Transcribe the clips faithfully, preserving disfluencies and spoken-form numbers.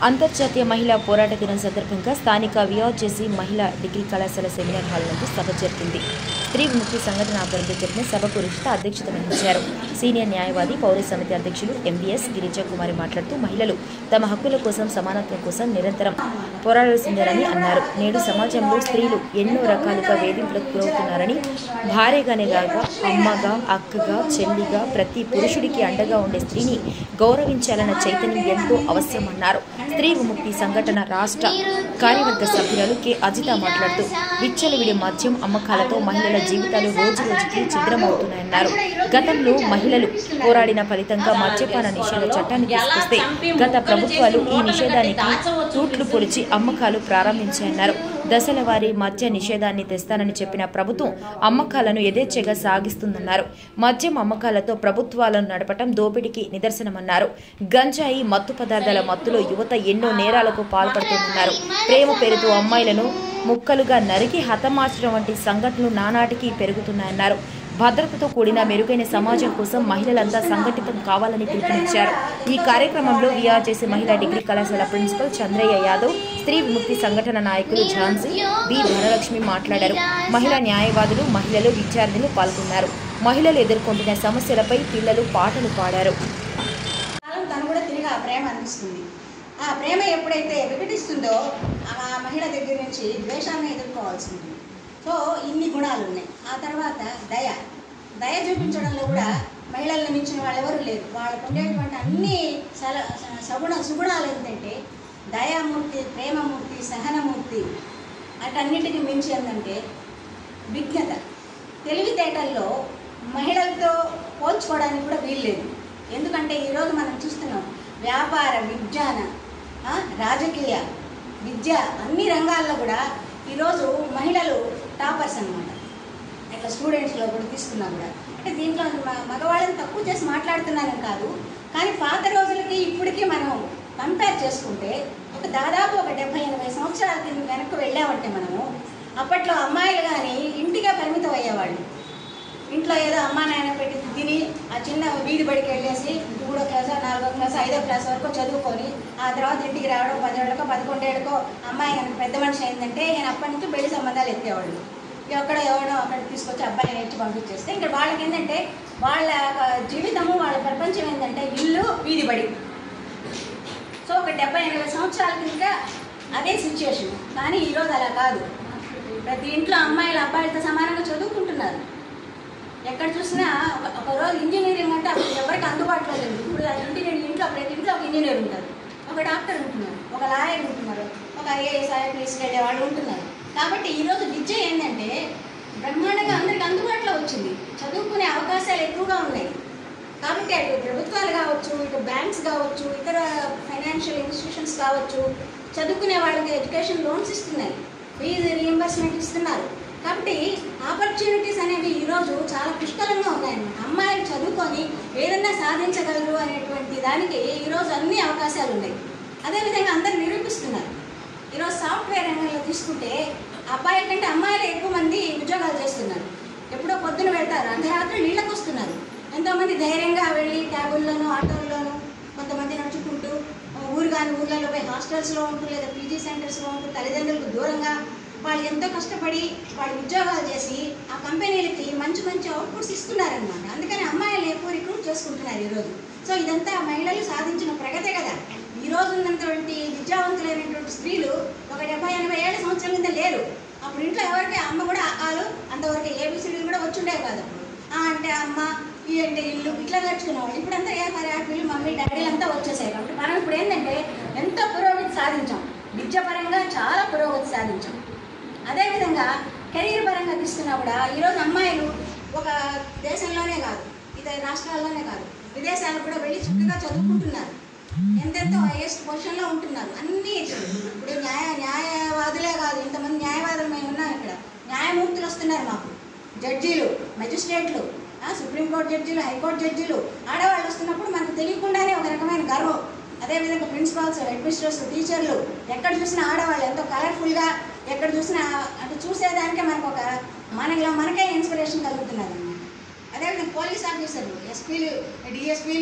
అంతర్జాతీయ మహిళా పోరాట దినం సందర్భంగా స్థానిక విఆర్జేసీ మహిళా డిగ్రీ కళాశాల సెమినార్ హాల్ నందు సభ జరిగింది. స్త్రీ విముక్తి సంఘటన ఆధ్వర్యంలో జరిగిన సభకు రిషిత అధ్యక్షత వహించారు. సీనియర్ న్యాయవాది పౌర సమితి అధ్యక్షులు ఎంవీఎస్ గిరిజా కుమారి మాట్లాడుతూ మహిళలు తమ హక్కుల కోసం సమానత్వం కోసం నిరంతరం పోరాడాల్సిందేనని అన్నారు. నేడు సమాజంలో స్త్రీలు ఎన్నో రకాలుగా వేధింపులకు గురవుతున్నారని, భార్యగానే కాక అమ్మగా, అక్కగా, చెల్లిగా ప్రతి పురుషుడికి అండగా ఉండే స్త్రీని గౌరవించాలన్న చైతన్యం ఎంతో అవసరమన్నారు. స్త్రీ విముక్తి సంఘటన రాష్ట్ర కార్యవర్గ సభ్యురాలు కె అజిత మాట్లాడుతూ విచ్చలవిడి మద్యం అమ్మకాలతో మహిళల జీవితాలు రోజు రోజుకి ఛిద్రమవుతున్నాయన్నారు. గతంలో మహిళలు పోరాడిన ఫలితంగా మద్యపాన నిషేధ చట్టాన్ని తీసుకొస్తే గత ప్రభుత్వాలు ఈ నిషేధానికి తూట్లు పొడిచి అమ్మకాలు ప్రారంభించాయన్నారు. దశల వారీ మద్య నిషేధాన్ని తెస్తానని చెప్పిన ప్రభుత్వం అమ్మకాలను యథేచ్ఛగా సాగిస్తుందన్నారు. మద్యం అమ్మకాలతో ప్రభుత్వాలను నడపటం దోపిడీకి నిదర్శనమన్నారు. గంజాయి మత్తు పదార్థాల మత్తులో యువత ఎన్నో నేరాలకు పాల్పడుతుందన్నారు. ప్రేమ పేరుతో అమ్మాయిలను ముక్కలుగా నరికి హతమార్చడం వంటి సంఘటనలు నానాటికి పెరుగుతున్నాయన్నారు. భద్రతతో కూడిన మెరుగైన సమాజం కోసం మహిళలంతా సంఘటితం కావాలని పిలుపునిచ్చారు. ఈ కార్యక్రమంలో విఆర్జేసీ మహిళా డిగ్రీ కళాశాల ప్రిన్సిపల్ చంద్రయ్య యాదవ్, స్త్రీ విముక్తి సంఘటన నాయకులు ఝాన్సీ, బి ధనలక్ష్మి మాట్లాడారు. మహిళా న్యాయవాదులు, మహిళలు, విద్యార్థులు పాల్గొన్నారు. మహిళలు ఎదుర్కొంటున్న సమస్యలపై పిల్లలు పాటలు పాడారు. ఆ ప్రేమ ఎప్పుడైతే వికటిస్తుందో ఆ మహిళ దగ్గర నుంచి ద్వేషాన్ని ఎదుర్కోవాల్సి ఉంటుంది. సో ఇన్ని గుణాలు ఉన్నాయి. ఆ తర్వాత దయ దయ చూపించడంలో కూడా మహిళలను మించిన వాళ్ళు ఎవరు లేరు. వాళ్ళకు ఉండేటువంటి అన్ని సల సగుణ సుగుణాలు ఏంటంటే దయామూర్తి, ప్రేమమూర్తి, సహనమూర్తి, అటన్నిటికీ మించి ఏంటంటే విజ్ఞత. తెలివితేటల్లో మహిళలతో పోల్చుకోవడానికి కూడా వీల్లేదు. ఎందుకంటే ఈరోజు మనం చూస్తున్నాం వ్యాపార, విజ్ఞాన, రాజకీయ, విద్య అన్ని రంగాల్లో కూడా ఈరోజు మహిళలు టాపర్స్ అన్నమాట. ఇట్లా స్టూడెంట్స్లో కూడా తీసుకున్నా కూడా అంటే దీంట్లో మగవాళ్ళని తక్కువ చేసి మాట్లాడుతున్నానని కాదు, కానీ పాత రోజులకి ఇప్పటికీ మనం కంపేర్ చేసుకుంటే ఒక దాదాపు ఒక డెబ్బై ఎనభై సంవత్సరాల కింద వెనక్కి వెళ్ళామంటే మనము అప్పట్లో అమ్మాయిలు కానీ ఇంటిగా పరిమితం అయ్యేవాళ్ళు. ఇంట్లో ఏదో అమ్మా నాయన పెట్టి తిని ఆ చిన్న వీధి బడికి వెళ్ళేసి మూడో క్లాసో, నాలుగో క్లాసో, ఐదో క్లాస్ వరకు చదువుకొని ఆ తర్వాత ఇంటికి రావడం పదేళ్ళకో పదకొండేళ్ళకో అమ్మాయి కనుక పెద్ద మనిషి అయిందంటే నేను అప్పటి నుంచి పెళ్లి సంబంధాలు ఎత్తేవాళ్ళు. ఎక్కడ ఎవడో అక్కడ తీసుకొచ్చి అబ్బాయిని నేర్చి పంపించేస్తే ఇంకా వాళ్ళకి ఏంటంటే వాళ్ళ జీవితము, వాళ్ళ ప్రపంచం ఏంటంటే ఇల్లు, వీధి బడి. సో ఒక డెబ్బై ఎనభై సంవత్సరాల కింద అదే సిచ్యువేషన్. కానీ ఈరోజు అలా కాదు. ప్రతి ఇంట్లో అమ్మాయిలు అబ్బాయిలతో సమానంగా చదువుకుంటున్నారు. ఎక్కడ చూసినా ఒక రోజు ఇంజనీరింగ్ అంటే అప్పుడు ఎవరికి అందుబాటులో లేదు. ఇప్పుడు ఇంజనీరింగ్ ఇంట్లో ప్రతి ఇంట్లో ఒక ఇంజనీర్ ఉంటారు, ఒక డాక్టర్ ఉంటున్నారు, ఒక లాయర్ ఉంటున్నారు, ఒక ఐఏఎస్ ఐపీఎస్ వెళ్ళే వాళ్ళు ఉంటున్నారు. కాబట్టి ఈరోజు విద్య ఏంటంటే బ్రహ్మాండంగా అందరికి అందుబాటులో వచ్చింది. చదువుకునే అవకాశాలు ఎక్కువగా ఉన్నాయి. కాబట్టి అటు ప్రభుత్వాలు కావచ్చు, ఇటు బ్యాంక్స్ కావచ్చు, ఇతర ఫైనాన్షియల్ ఇన్స్టిట్యూషన్స్ కావచ్చు, చదువుకునే వాళ్ళకి ఎడ్యుకేషన్ లోన్స్ ఇస్తున్నాయి, ఫీజు రీఎంబర్స్మెంట్ ఇస్తున్నారు. కాబట్టి ఆపర్చునిటీస్ అనేవి ఈరోజు చాలా పుష్కలంగా ఉన్నాయన్నమాట. అమ్మాయిలు చదువుకొని ఏదన్నా సాధించగలరు అనేటువంటి దానికి ఈరోజు అన్ని అవకాశాలు ఉన్నాయి. అదేవిధంగా అందరు నిరూపిస్తున్నారు. ఈరోజు సాఫ్ట్వేర్ రంగంలో తీసుకుంటే అబ్బాయిల కంటే అమ్మాయిలు ఎక్కువ మంది ఉద్యోగాలు చేస్తున్నారు. ఎప్పుడో పొద్దున వెళ్తారు, అర్ధరాత్రి నీళ్ళకు వస్తున్నారు. ఎంతోమంది ధైర్యంగా వెళ్ళి క్యాబుల్లోనూ, ఆటోల్లోనూ, కొంతమంది నడుచుకుంటూ ఊరు కాని ఊర్లలో పోయి హాస్టల్స్లో ఉంటూ లేదా పీజీ సెంటర్స్లో ఉంటూ తల్లిదండ్రులకు దూరంగా వాళ్ళు ఎంతో కష్టపడి వాళ్ళు ఉద్యోగాలు చేసి ఆ కంపెనీలకి మంచి మంచి అవుట్పుట్స్ ఇస్తున్నారనమాట. అందుకని అమ్మాయిలు ఎక్కువ రిక్రూట్ చేసుకుంటున్నారు ఈరోజు. సో ఇదంతా మహిళలు సాధించిన ప్రగతే కదా. ఈ రోజు ఉన్నటువంటి విద్యావంతులైనటువంటి స్త్రీలు ఒక డెబ్బై ఎనభై ఏళ్ళ సంవత్సరం కింద లేరు. అప్పుడు ఇంట్లో ఎవరికి అమ్మ కూడా ఆలు అంతవరకు ఏబిసిడీలు కూడా వచ్చుండే కాదు. అప్పుడు ఆ అంటే అమ్మ, ఈ అంటే ఇల్లు ఇట్లా నేర్చుకునేవాళ్ళు. ఇప్పుడంతా ఏ మరి ఆడపిల్లు మమ్మీ డాడీలు అంతా వచ్చేసాయి. కాబట్టి మనం ఇప్పుడు ఏంటంటే ఎంతో పురోగతి సాధించాం. విద్యాపరంగా చాలా పురోగతి సాధించాం. అదేవిధంగా కెరీర్ పరంగా తీసుకున్నా కూడా ఈరోజు అమ్మాయిలు ఒక దేశంలోనే కాదు, ఇతర రాష్ట్రాల్లోనే కాదు, విదేశాలకు కూడా వెళ్ళి చక్కగా చదువుకుంటున్నారు. ఎంతెంతో హైయెస్ట్ పొజిషన్లో ఉంటున్నారు. అన్నీ ఇప్పుడు న్యాయ న్యాయవాదులే కాదు, ఇంతమంది న్యాయవాదులు మేము ఉన్నాం ఇక్కడ. న్యాయమూర్తులు వస్తున్నారు మాకు, జడ్జీలు, మెజిస్ట్రేట్లు, సుప్రీంకోర్టు జడ్జీలు, హైకోర్టు జడ్జీలు, ఆడవాళ్ళు వస్తున్నప్పుడు మనకు తెలియకుండానే ఒక రకమైన గర్వం. అదేవిధంగా ప్రిన్సిపాల్స్, అడ్మినిస్ట్రేటర్స్, టీచర్లు ఎక్కడ చూసినా ఆడవాళ్ళు ఎంతో కలర్ఫుల్గా, ఎక్కడ చూసినా అటు చూసేదానికే మనకు ఒక మనలో మనకే ఇన్స్పిరేషన్ కలుగుతున్నది అన్నమాట. అదేవిధంగా పోలీస్ ఆఫీసర్లు, ఎస్పీలు, డిఎస్పీలు,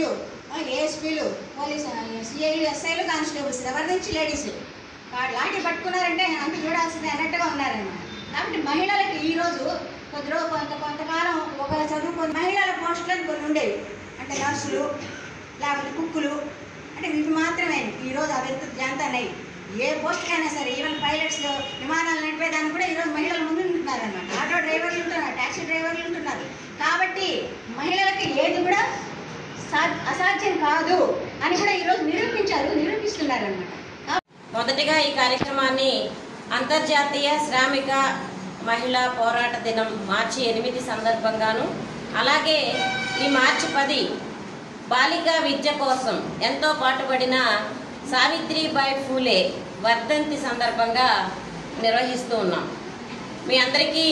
ఏఎస్పీలు, పోలీసు, సిఐలు, ఎస్ఐలు, కానిస్టేబుల్స్, ఎవరి నుంచి లేడీస్ లాంటి పట్టుకున్నారంటే అంత చూడాల్సిందే అన్నట్టుగా ఉన్నారన్నమాట. కాబట్టి మహిళలకు ఈరోజు కొద్ది రోజు కొంత కొంతకాలం ఒక చదువుకొని మహిళల పోస్టులను కొన్ని ఉండేవి. అంటే నర్సులు, లేకపోతే కుక్కులు, అంటే ఇవి మాత్రమే. ఈరోజు అవి ఎంత జాంతన్నాయి. ఏ పోస్ట్కైనా సరే, ఈవెన్ పైలట్స్, విమానాలు నడిపేదానికి కూడా ఈరోజు మహిళలు ముందు ఉంటున్నారు అన్నమాట. ఆటో డ్రైవర్లు ఉంటున్నారు, ట్యాక్సీ డ్రైవర్లు ఉంటున్నారు. కాబట్టి మహిళలకి ఏది కూడా సా అసాధ్యం కాదు అని కూడా ఈరోజు నిరూపించారు, నిరూపిస్తున్నారు అన్నమాట. మొదటిగా ఈ కార్యక్రమాన్ని అంతర్జాతీయ శ్రామిక మహిళా పోరాట దినం మార్చి ఎనిమిది సందర్భంగాను, అలాగే ఈ మార్చి పది బాలికా విద్య కోసం ఎంతో పాటుపడిన సావిత్రిబాయి ఫూలే వర్ధంతి సందర్భంగా నిర్వహిస్తూ ఉన్నాం. మీ అందరికీ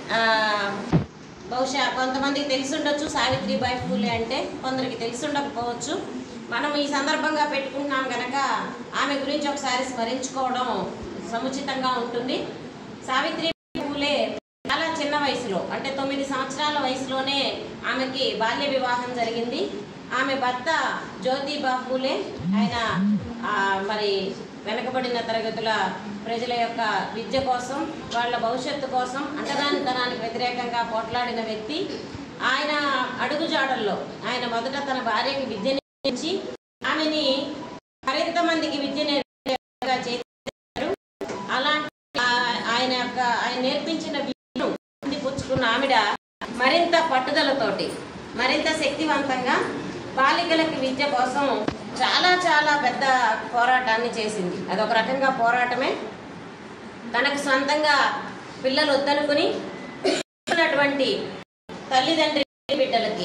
బహుశా కొంతమందికి తెలిసి ఉండొచ్చు సావిత్రిబాయి ఫూలే అంటే, కొందరికి తెలిసి ఉండకపోవచ్చు. మనం ఈ సందర్భంగా పెట్టుకుంటున్నాం కనుక ఆమె గురించి ఒకసారి స్మరించుకోవడం సముచితంగా ఉంటుంది. సావిత్రిబాయి ఫూలే చాలా చిన్న వయసులో, అంటే తొమ్మిది సంవత్సరాల వయసులోనే ఆమెకి బాల్య వివాహం జరిగింది. ఆమె భర్త జ్యోతిబా ఫూలే, ఆయన మరి వెనకబడిన తరగతుల ప్రజల యొక్క విద్య కోసం, వాళ్ళ భవిష్యత్తు కోసం అంటరానితనానికి వ్యతిరేకంగా పోట్లాడిన వ్యక్తి. ఆయన అడుగుజాడల్లో ఆయన మొదట తన భార్యకి విద్య నేర్పించి ఆమెని మరింత మందికి విద్య నేర్పేగా చేశారు. అలాంటి ఆయన యొక్క ఆయన నేర్పించిన విద్యను పుచ్చుకున్న ఆవిడ మరింత పట్టుదలతోటి, మరింత శక్తివంతంగా బాలికలకి విద్య కోసం చాలా చాలా పెద్ద పోరాటాన్ని చేసింది. అదొక రకంగా పోరాటమే. తనకు సొంతంగా పిల్లలు వద్దనుకుని ఉన్నటువంటి తల్లిదండ్రి బిడ్డలకి,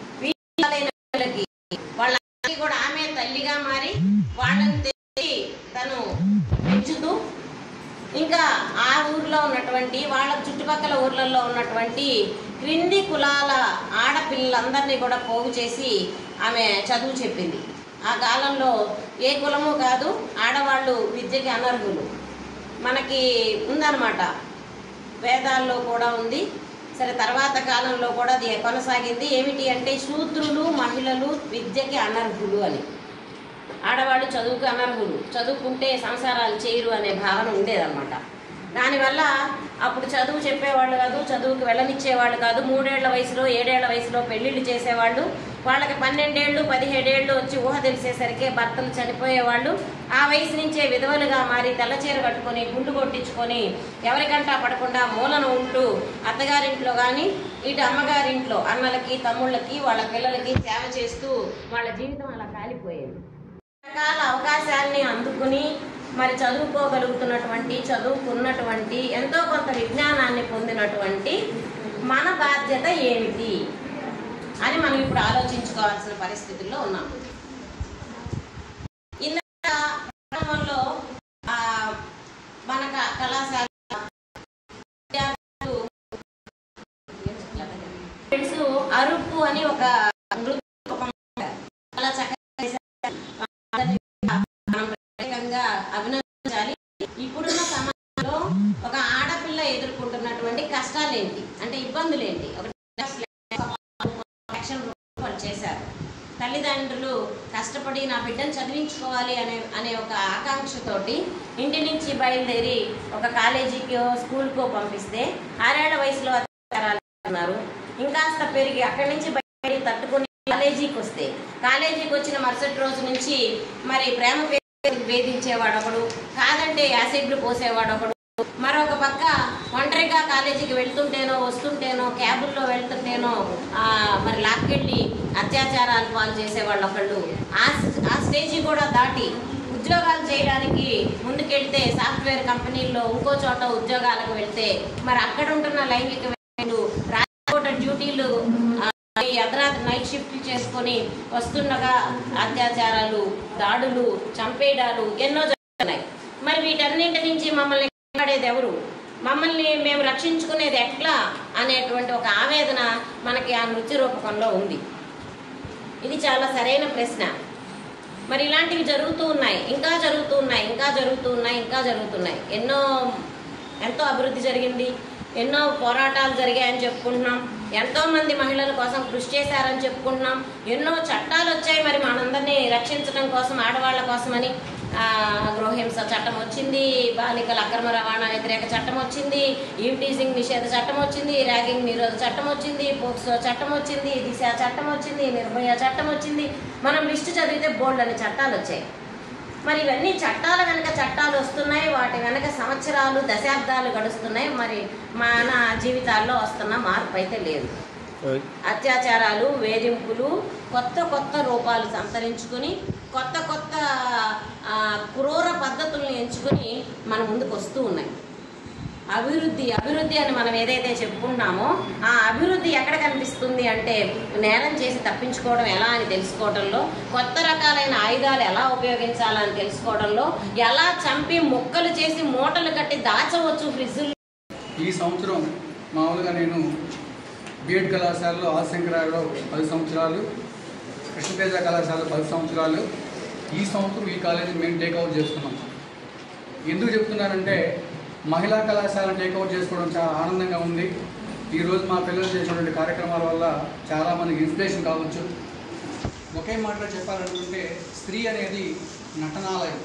పిల్లలకి వాళ్ళకి కూడా ఆమె తల్లిగా మారి వాళ్ళని తెచ్చి తను పెంచుతూ, ఇంకా ఆ ఊర్లో ఉన్నటువంటి వాళ్ళ చుట్టుపక్కల ఊర్లలో ఉన్నటువంటి క్రింది కులాల ఆడపిల్లలందరినీ కూడా పోగు చేసి ఆమె చదువు చెప్పింది. ఆ కాలంలో ఏ కులము కాదు, ఆడవాళ్ళు విద్యకి అనర్హులు. మనకి ఉందన్నమాట, వేదాల్లో కూడా ఉంది. సరే, తర్వాత కాలంలో కూడా అది కొనసాగింది. ఏమిటి అంటే శూద్రులు, మహిళలు విద్యకి అనర్హులు అని. ఆడవాళ్ళు చదువుకు అనర్హులు, చదువుకుంటే సంసారాలు చేయరు అనే భావన ఉండేదన్నమాట. దానివల్ల అప్పుడు చదువు చెప్పేవాళ్ళు కాదు, చదువుకు వెళ్ళనిచ్చేవాళ్ళు కాదు. మూడేళ్ల వయసులో, ఏడేళ్ల వయసులో పెళ్లిళ్ళు చేసేవాళ్ళు. వాళ్ళకి పన్నెండేళ్ళు, పదిహేడేళ్ళు వచ్చి ఊహ తెలిసేసరికి భర్తలు చనిపోయేవాళ్ళు. ఆ వయసు నుంచే విధవలుగా మారి తెల్లచీర కట్టుకొని, గుండు కొట్టించుకొని, ఎవరికంటా పడకుండా మూలన ఉంటూ అత్తగారింట్లో కానీ ఇటు అమ్మగారింట్లో అన్నలకి, తమ్ముళ్ళకి, వాళ్ళ పిల్లలకి సేవ చేస్తూ వాళ్ళ జీవితం అలా కాలిపోయేది. రకాల అవకాశాన్ని అందుకుని మరి చదువుకోగలుగుతున్నటువంటి, చదువుకున్నటువంటి, ఎంతో కొంత విజ్ఞానాన్ని పొందినటువంటి మన బాధ్యత ఏమిటి అని మనం ఇప్పుడు ఆలోచించుకోవాల్సిన పరిస్థితుల్లో ఉన్నాం. ఇందాక గ్రామంలో మన కళాశాల అరుపు అని ఒక నృత్యం చాలా చక్కగా అభినందించాలి. ఇప్పుడున్న సమాజంలో ఒక ఆడపిల్ల ఎదుర్కొంటున్నటువంటి కష్టాలేంటి, అంటే ఇబ్బందులేంటి, ఒక చేశారు. తల్లిదండ్రులు కష్టపడి నా బిడ్డను చదివించుకోవాలి అనే అనే ఒక ఆకాంక్షతోటి ఇంటి నుంచి బయలుదేరి ఒక కాలేజీకో స్కూల్కో పంపిస్తే ఆరేళ్ల వయసులో ఉన్నారు. ఇంకాస్త పెరిగి అక్కడి నుంచి బయట తట్టుకుని కాలేజీకి వస్తే, కాలేజీకి వచ్చిన మరుసటి రోజు నుంచి మరి ప్రేమ వేధించేవాడు ఒకడు, కాదంటే యాసిడ్లు పోసేవాడు ఒకడు, మరొక పక్క ఒంటరిగా కాలేజీకి వెళ్తుంటేనో వస్తుంటేనో క్యాబుల్లో వెళ్తుంటేనో మరి లాక్కెళ్ళి అత్యాచారాలు పాలు చేసేవాళ్ళు ఒకళ్ళు. ఆ ఆ స్టేజీ కూడా దాటి ఉద్యోగాలు చేయడానికి ముందుకెళ్తే సాఫ్ట్వేర్ కంపెనీల్లో ఇంకో చోట ఉద్యోగాలకు వెళ్తే మరి అక్కడ ఉంటున్న లైంగిక వేధింపులు, రాత్రిపూట డ్యూటీలు, అర్ధరాత్రి నైట్ షిఫ్ట్లు చేసుకొని వస్తుండగా అత్యాచారాలు, దాడులు, చంపేయడాలు ఎన్నో జరుగుతున్నాయి. మరి వీటన్నింటి నుంచి మమ్మల్ని కాపాడేది ఎవరు, మమ్మల్ని మేము రక్షించుకునేది ఎట్లా అనేటువంటి ఒక ఆవేదన మనకి ఆ నృత్య రూపకంలో ఉంది. ఇది చాలా సరైన ప్రశ్న. మరి ఇలాంటివి జరుగుతూ ఉన్నాయి, ఇంకా జరుగుతూ ఉన్నాయి, ఇంకా జరుగుతూ ఉన్నాయి, ఇంకా జరుగుతున్నాయి. ఎన్నో ఎంతో అభివృద్ధి జరిగింది, ఎన్నో పోరాటాలు జరిగాయని చెప్పుకుంటున్నాం. ఎంతోమంది మహిళల కోసం కృషి చేశారని చెప్పుకుంటున్నాం. ఎన్నో చట్టాలు వచ్చాయి మరి మనందరినీ రక్షించడం కోసం, ఆడవాళ్ళ కోసమని. గృహహింస చట్టం వచ్చింది, బాలికల అక్రమ రవాణా వ్యతిరేక చట్టం వచ్చింది, ఈవ్ టీజింగ్ నిషేధ చట్టం వచ్చింది, ర్యాగింగ్ నిరోధ చట్టం వచ్చింది, పోక్సో చట్టం వచ్చింది, దిశ చట్టం వచ్చింది, నిర్భయ చట్టం వచ్చింది. మనం లిస్టు చదివితే బోల్డ్ అని చట్టాలు వచ్చాయి. మరి ఇవన్నీ చట్టాల వెనక చట్టాలు వస్తున్నాయి, వాటి వెనక సంవత్సరాలు దశాబ్దాలు గడుస్తున్నాయి. మరి మన జీవితాల్లో వస్తున్న మార్పు అయితే లేదు. అత్యాచారాలు, వేధింపులు కొత్త కొత్త రూపాలు సంతరించుకుని కొత్త కొత్త క్రూర పద్ధతులను ఎంచుకుని మన ముందుకు వస్తూ ఉన్నాయి. అభివృద్ధి అభివృద్ధి అని మనం ఏదైతే చెప్పుకుంటున్నామో ఆ అభివృద్ధి ఎక్కడ కనిపిస్తుంది అంటే నేరం చేసి తప్పించుకోవడం ఎలా అని తెలుసుకోవడంలో, కొత్త రకాలైన ఆయుధాలు ఎలా ఉపయోగించాలని తెలుసుకోవడంలో, ఎలా చంపి ముక్కలు చేసి మూటలు కట్టి దాచవచ్చు ఫ్రిడ్జులు. ఈ సంవత్సరం మామూలుగా నేను బిఎడ్ కళాశాలలో ఆశంకరాలో పది సంవత్సరాలు, కృష్ణతేజ కళాశాలలో పది సంవత్సరాలు. ఈ సంవత్సరం ఈ కాలేజీని మేము టేక్అవుట్ చేసుకున్నాం. ఎందుకు చెప్తున్నానంటే మహిళా కళాశాలను టేక్అవుట్ చేసుకోవడం చాలా ఆనందంగా ఉంది. ఈరోజు మా పిల్లలు చేసినటువంటి కార్యక్రమాల వల్ల చాలామందికి ఇన్స్పిరేషన్ కావచ్చు. ఒకే మాటలో చెప్పాలనుకుంటే స్త్రీ అనేది నటనాలయం.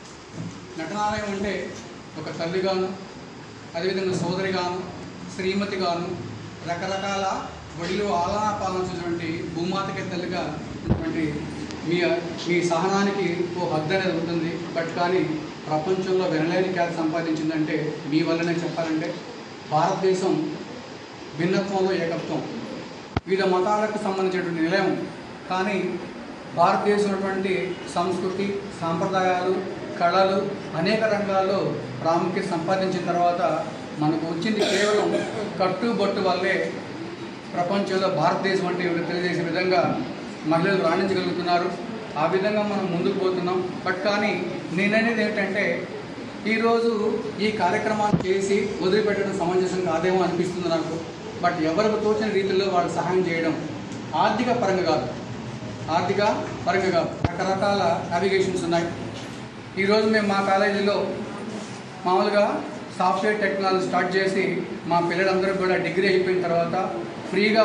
నటనాలయం అంటే ఒక తల్లిగాను, అదేవిధంగా సోదరిగాను, శ్రీమతిగాను, రకరకాల వడిలో ఆలనా పాలన చూసినటువంటి భూమాతకి తల్లిగా ఉన్నటువంటి మీ మీ సహనానికి ఓ హద్దు అనేది ఉంటుంది. బట్ కానీ ప్రపంచంలో వినలేని ఖ్యాతి సంపాదించిందంటే మీ వల్లనే చెప్పాలంటే. భారతదేశం భిన్నత్వంలో ఏకత్వం, వివిధ మతాలకు సంబంధించినటువంటి నిలయం. కానీ భారతదేశం ఉన్నటువంటి సంస్కృతి, సాంప్రదాయాలు, కళలు అనేక రంగాల్లో ప్రాముఖ్యత సంపాదించిన తర్వాత మనకు వచ్చింది కేవలం కట్టుబొట్టు వల్లే ప్రపంచంలో భారతదేశం అంటే తెలియజేసే విధంగా మహిళలు రాణించగలుగుతున్నారు. ఆ విధంగా మనం ముందుకు పోతున్నాం. బట్ కానీ నేననేది ఏంటంటే ఈరోజు ఈ కార్యక్రమాన్ని చేసి వదిలిపెట్టడం సమంజసం కాదేమో అనిపిస్తుంది నాకు. బట్ ఎవరికి తోచిన రీతిలో వాళ్ళు సహాయం చేయడం ఆర్థిక పరంగా కాదు, ఆర్థిక పరంగా కాదు రకరకాల నావిగేషన్స్ ఉన్నాయి. ఈరోజు మేము మా కాలేజీలో మామూలుగా సాఫ్ట్వేర్ టెక్నాలజీ స్టార్ట్ చేసి మా పిల్లలందరూ కూడా డిగ్రీ అయిపోయిన తర్వాత ఫ్రీగా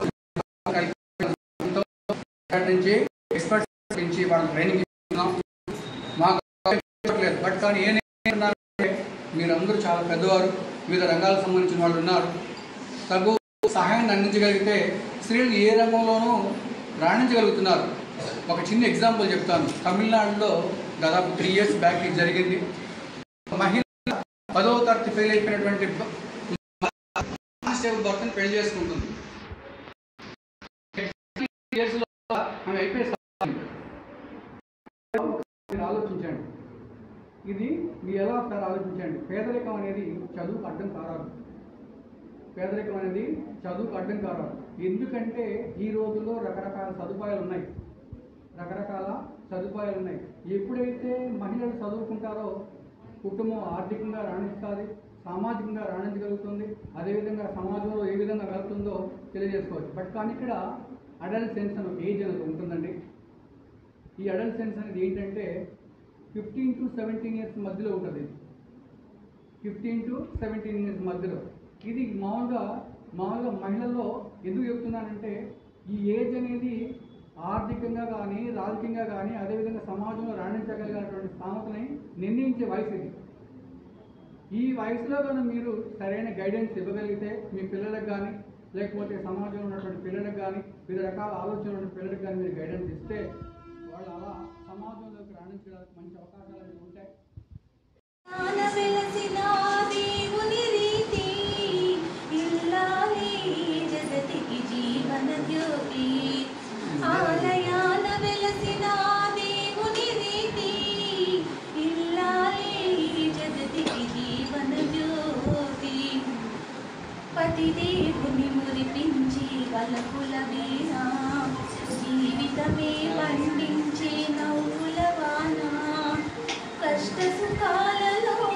నుంచి ఎక్స్పర్ట్స్ నుంచి వాళ్ళకి ట్రైనింగ్ ఇస్తున్నాం. మాకు లేదు. బట్ కానీ ఏమంటే మీరందరూ చాలా పెద్దవారు, వివిధ రంగాలకు సంబంధించిన వాళ్ళు ఉన్నారు. తగు సహాయాన్ని అందించగలిగితే స్త్రీలు ఏ రంగంలోనూ రాణించగలుగుతున్నారు. ఒక చిన్న ఎగ్జాంపుల్ చెప్తాను. తమిళనాడులో దాదాపు త్రీ ఇయర్స్ బ్యాక్ ఇది జరిగింది. మహిళ పదవ తరగతి ఫెయిల్ అయిపోయినటువంటి కానిస్టేబుల్ భర్తను పెళ్లి చేసుకుంటుంది. ఆమె అయిపోయి ఆలోచించండి, ఇది మీరు ఎలా ఒకసారి ఆలోచించండి. పేదరికం అనేది చదువుకు అడ్డం కారాదు. పేదరికం అనేది చదువుకు అడ్డం కారాదు. ఎందుకంటే ఈ రోజుల్లో రకరకాల సదుపాయాలు ఉన్నాయి, రకరకాల సదుపాయాలు ఉన్నాయి. ఎప్పుడైతే మహిళలు చదువుకుంటారో కుటుంబం ఆర్థికంగా రాణిస్తుంది, సామాజికంగా రాణించగలుగుతుంది. అదేవిధంగా సమాజంలో ఏ విధంగా వెళ్తుందో తెలియజేసుకోవచ్చు. బట్ కానీ ఇక్కడ అడల్ట్ సెన్స్ అని ఒక ఏజ్ అనేది ఉంటుందండి. ఈ అడల్ట్ సెన్స్ అనేది ఏంటంటే ఫిఫ్టీన్ టు సెవెంటీన్ ఇయర్స్ మధ్యలో ఉంటుంది. ఫిఫ్టీన్ టు సెవెంటీన్ ఇయర్స్ మధ్యలో ఇది మామూలుగా మామూలుగా మహిళల్లో ఎందుకు చెప్తున్నానంటే ఈ ఏజ్ అనేది ఆర్థికంగా కానీ రాజకీయంగా కానీ అదేవిధంగా సమాజంలో రాణించగలిగినటువంటి స్థామతని నిర్ణయించే వయసు ఇది. ఈ వయసులో కానీ మీరు సరైన గైడెన్స్ ఇవ్వగలిగితే మీ పిల్లలకు కానీ లేకపోతే సమాజంలో ఉన్నటువంటి పిల్లలకు కానీ వివిధ రకాల ఆలోచన ఉన్న పిల్లలకు కానీ మీరు గైడెన్స్ ఇస్తే వాళ్ళు అలా సమాజంలోకి రాణించడానికి మంచి అవకాశాలు అనేవి ఉంటాయి. పతిదేవుని మురిపించి వలపుల వీణ జీవితమే పండించే నవ్వుల వాన కష్ట సుఖాలలో